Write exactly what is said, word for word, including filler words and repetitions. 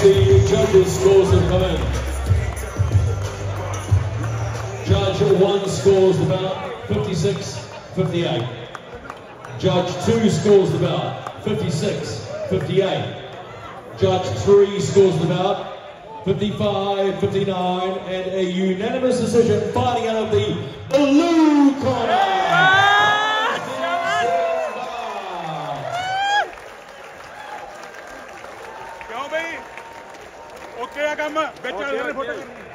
the judges' scores have come in. Judge one scores the bout fifty-six fifty-eight. Judge two scores the bout fifty-six fifty-eight. Judge three scores the bout fifty-five fifty-nine, and a unanimous decision fighting out of the blue corner. क्यों भाई? Okay काम बेचा photo